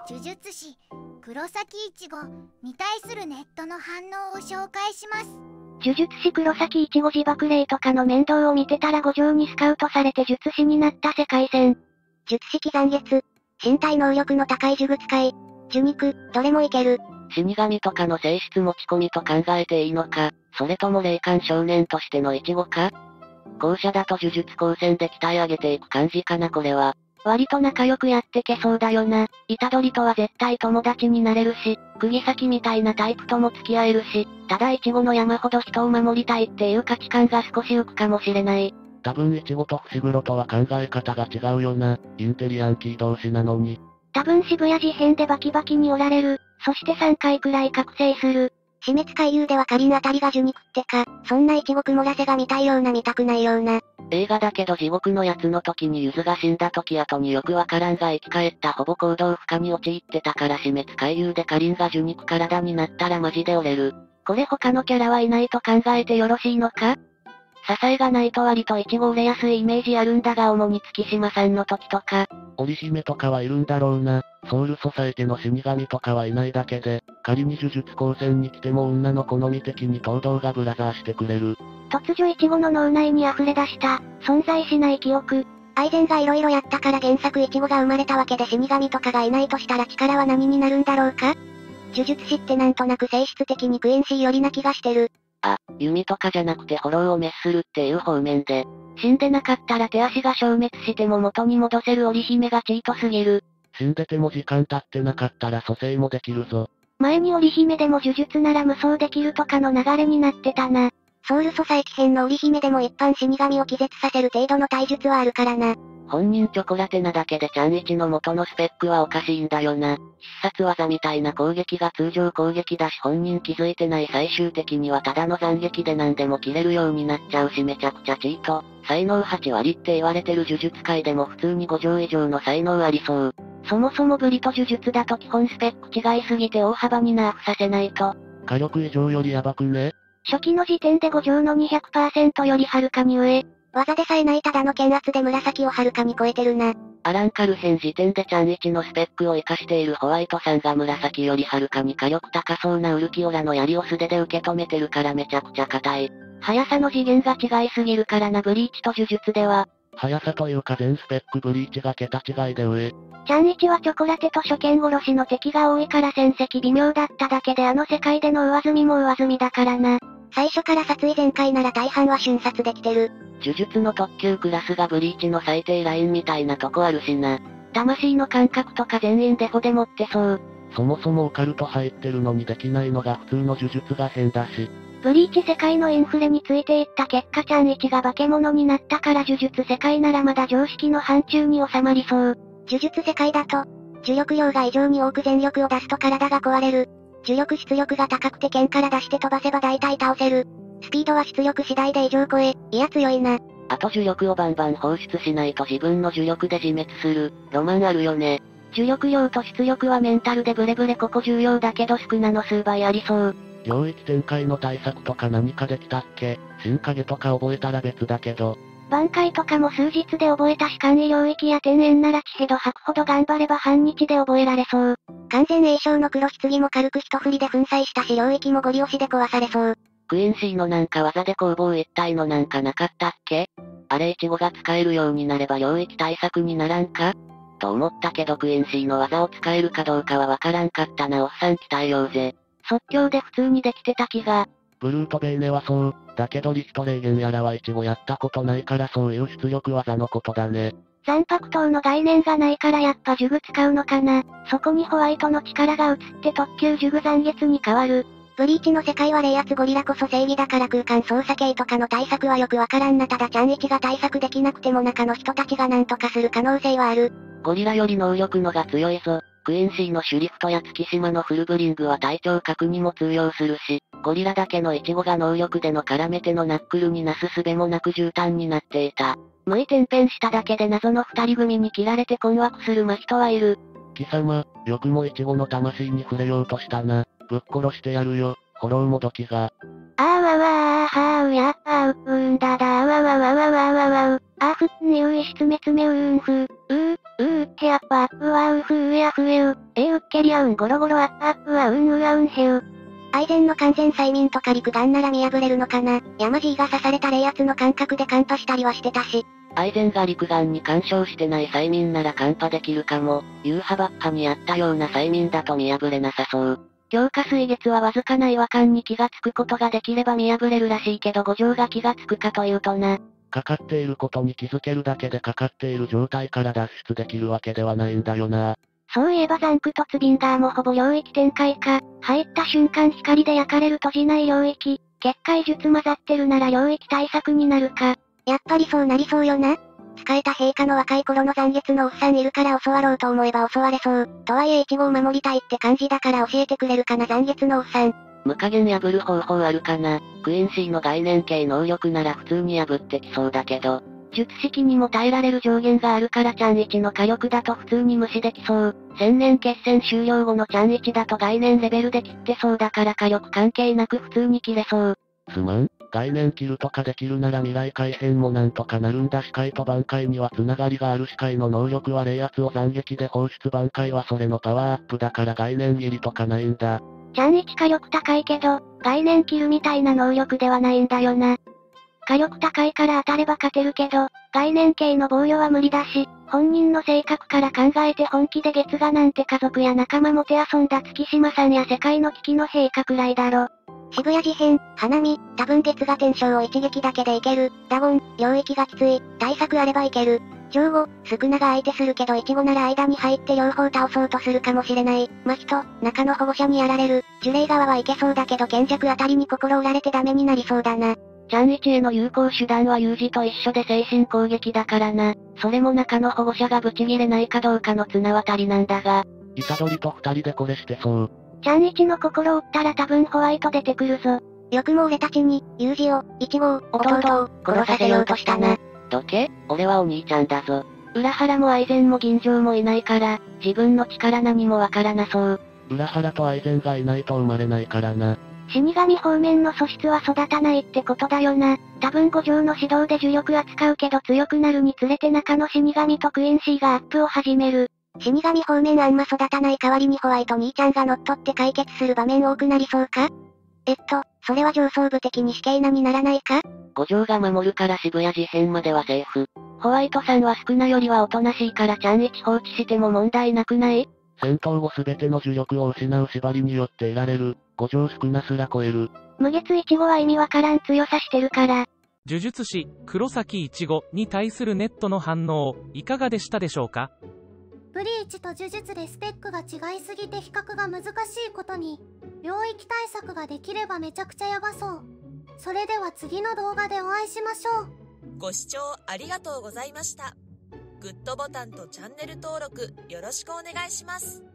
呪術師黒崎一護に対するネットの反応を紹介します。 呪術師黒崎一護自爆霊とかの面倒を見てたら五条にスカウトされて術師になった世界線。 術式残月、身体能力の高い呪具使い、呪肉、どれもいける。 死神とかの性質持ち込みと考えていいのか、それとも霊感少年としてのイチゴか？後者だと呪術高専で鍛え上げていく感じかなこれは。 割と仲良くやってけそうだよな。虎杖とは絶対友達になれるし、釘崎みたいなタイプとも付き合えるし、ただイチゴの山ほど人を守りたいっていう価値観が少し浮くかもしれない。 多分イチゴと伏黒とは考え方が違うよな。インテリアンキー同士なのに。 多分渋谷事変でバキバキにおられる。そして3回くらい覚醒する。 死滅回遊ではカリンあたりが呪肉ってか、そんなイチゴ曇らせが見たいような見たくないような。 映画だけど地獄のやつの時にユズが死んだ時後によくわからんが生き返ったほぼ行動不可に陥ってたから死滅回遊でカリンが呪肉体になったらマジで折れる。 これ他のキャラはいないと考えてよろしいのか？支えがないと割とイチゴ折れやすいイメージあるんだが主に月島さんの時とか。 織姫とかはいるんだろうな。ソウルソサエティの死神とかはいないだけで、仮に呪術高専に来ても女の好み的に東堂がブラザーしてくれる。 突如イチゴの脳内に溢れ出した、存在しない記憶。 アイゼンが色々やったから原作イチゴが生まれたわけで死神とかがいないとしたら力は何になるんだろうか？呪術師ってなんとなく性質的にクイーンシー寄りな気がしてる。 あ、弓とかじゃなくてフォローを滅するっていう方面で。 死んでなかったら手足が消滅しても元に戻せる織姫がチートすぎる。 死んでても時間経ってなかったら蘇生もできるぞ。 前に織姫でも呪術なら無双できるとかの流れになってたな。 ソウルソサエティ編の織姫でも一般死神を気絶させる程度の体術はあるからな。 本人チョコラテなだけでちゃんいちの元のスペックはおかしいんだよな。必殺技みたいな攻撃が通常攻撃だし本人気づいてない最終的にはただの斬撃で何でも切れるようになっちゃうしめちゃくちゃチート。才能8割って言われてる呪術界でも普通に5条以上の才能ありそう。 そもそもブリと呪術だと基本スペック違いすぎて大幅にナーフさせないと。 火力以上よりヤバくね？ 初期の時点で5条の 200% よりはるかに上。 技でさえないただの剣圧で紫をはるかに超えてるな。 アランカル編時点でちゃん1のスペックを活かしているホワイトさんが紫よりはるかに火力高そうなウルキオラの槍を素手で受け止めてるからめちゃくちゃ硬い。 速さの次元が違いすぎるからなブリーチと呪術では。 速さというか全スペックブリーチが桁違いで上。 ちゃん1はチョコラテと初見殺しの敵が多いから戦績微妙だっただけであの世界での上積みも上積みだからな。 最初から殺意全開なら大半は瞬殺できてる。 呪術の特級クラスがブリーチの最低ラインみたいなとこあるしな。 魂の感覚とか全員デフォで持ってそう。 そもそもオカルト入ってるのにできないのが普通の呪術が変だし。 ブリーチ世界のインフレについていった結果ちゃん1が化け物になったから呪術世界ならまだ常識の範疇に収まりそう。 呪術世界だと、呪力量が異常に多く全力を出すと体が壊れる。呪力出力が高くて剣から出して飛ばせば大体倒せる。スピードは出力次第で異常超え、いや強いな。 あと呪力をバンバン放出しないと自分の呪力で自滅する。ロマンあるよね。 呪力量と出力はメンタルでブレブレここ重要だけど少なの数倍ありそう。 領域展開の対策とか何かできたっけ？新影とか覚えたら別だけど。 挽回とかも数日で覚えたし簡易領域や天縁なら地ヘド吐くほど頑張れば半日で覚えられそう。 完全栄唱の黒棺も軽く一振りで粉砕したし領域もゴリ押しで壊されそう。 クイーンシーのなんか技で攻防一体のなんかなかったっけ？あれイチゴが使えるようになれば領域対策にならんか？と思ったけどクイーンシーの技を使えるかどうかはわからんかったなおっさん期待ようぜ。 即興で普通にできてた気が。 ブルートベーネはそう。だけどリストレーゲンやらはイチゴやったことないからそういう出力技のことだね。 残白刀の概念がないからやっぱ呪具使うのかな。そこにホワイトの力が移って特級呪具残月に変わる。 ブリーチの世界は霊圧ゴリラこそ正義だから空間操作系とかの対策はよくわからんなただちゃん1が対策できなくても中の人たちがなんとかする可能性はある。 ゴリラより能力のが強いぞ。クイーンシーのシュリフトや月島のフルブリングは体調角にも通用するし、ゴリラだけのイチゴが能力での絡めてのナックルになすすべもなく絨毯になっていた。 無意転変しただけで謎の二人組に切られて困惑する真人はいる。 貴様、よくもイチゴの魂に触れようとしたな。ぶっ殺してやるよ。フォローもどきが。 あーわわーはーうやっあうんだだーわわわわわわわう。あふっにういしつめつめうーんふう。へやっぱうわうふうやふえう。うけりあうんゴロゴロアップアップはうんうあうんへう。 アイゼンの完全催眠とか陸眼なら見破れるのかな。山 G が刺された冷圧の感覚でカンパしたりはしてたし。 アイゼンが陸眼に干渉してない催眠ならカンパできるかも。ユーハバッハにあったような催眠だと見破れなさそう。 強化水月はわずかな違和感に気がつくことができれば見破れるらしいけど五条が気がつくかというとな。 かかっていることに気づけるだけでかかっている状態から脱出できるわけではないんだよな。 そういえばザンクとツビンガーもほぼ領域展開か。入った瞬間光で焼かれる閉じない領域。結界術混ざってるなら領域対策になるか。 やっぱりそうなりそうよな。使えた陛下の若い頃の残月のおっさんいるから教わろうと思えば教われそう。とはいえイチゴを守りたいって感じだから教えてくれるかな残月のおっさん。 無加減破る方法あるかな。クイーンシーの概念系能力なら普通に破ってきそうだけど。 術式にも耐えられる上限があるからチャン1の火力だと普通に無視できそう。1000年決戦終了後のチャン1だと概念レベルで切ってそうだから火力関係なく普通に切れそう。 すまん。概念切るとかできるなら未来改変もなんとかなるんだ。視界と挽回にはつながりがある。視界の能力は冷圧を斬撃で放出、挽回はそれのパワーアップだから概念切りとかないんだ。 チャン1火力高いけど、概念切るみたいな能力ではないんだよな。火力高いから当たれば勝てるけど、概念系の防御は無理だし、本人の性格から考えて本気で月牙なんて家族や仲間もて遊んだ月島さんや世界の危機の陛下くらいだろ。 渋谷事変、花見、多分月が天章を一撃だけでいける。ダゴン、領域がきつい。対策あればいける。上後、スクナが相手するけどイチゴなら間に入って両方倒そうとするかもしれない。マキと、中の保護者にやられる。呪霊側はいけそうだけど賢弱あたりに心折られてダメになりそうだな。 チャン1への有効手段は有事と一緒で精神攻撃だからな。それも中の保護者がブチギレないかどうかの綱渡りなんだが。 虎杖と二人でこれしてそう。 チャン1の心を折ったら多分ホワイト出てくるぞ。 よくも俺たちに、有事を、イチゴを、弟を、殺させようとしたな。 どけ？俺はお兄ちゃんだぞ。 裏原もアイゼンも銀城もいないから、自分の力何もわからなそう。 裏原とアイゼンがいないと生まれないからな。 死神方面の素質は育たないってことだよな。多分五条の指導で呪力扱うけど強くなるにつれて中の死神とクイーンシーがアップを始める。 死神方面あんま育たない代わりにホワイト兄ちゃんが乗っ取って解決する場面多くなりそうか？それは上層部的に死刑なにならないか？ 五条が守るから渋谷事変まではセーフ。 ホワイトさんはスクナよりはおとなしいからチャン1放置しても問題なくない？ 戦闘後すべての呪力を失う縛りによって得られる、五条スクナすら超える。 無月イチゴは意味わからん強さしてるから。 呪術師、黒崎いちごに対するネットの反応、いかがでしたでしょうか？ ブリーチと呪術でスペックが違いすぎて比較が難しいことに、領域対策ができればめちゃくちゃヤバそう。それでは次の動画でお会いしましょう。 ご視聴ありがとうございました。グッドボタンとチャンネル登録よろしくお願いします。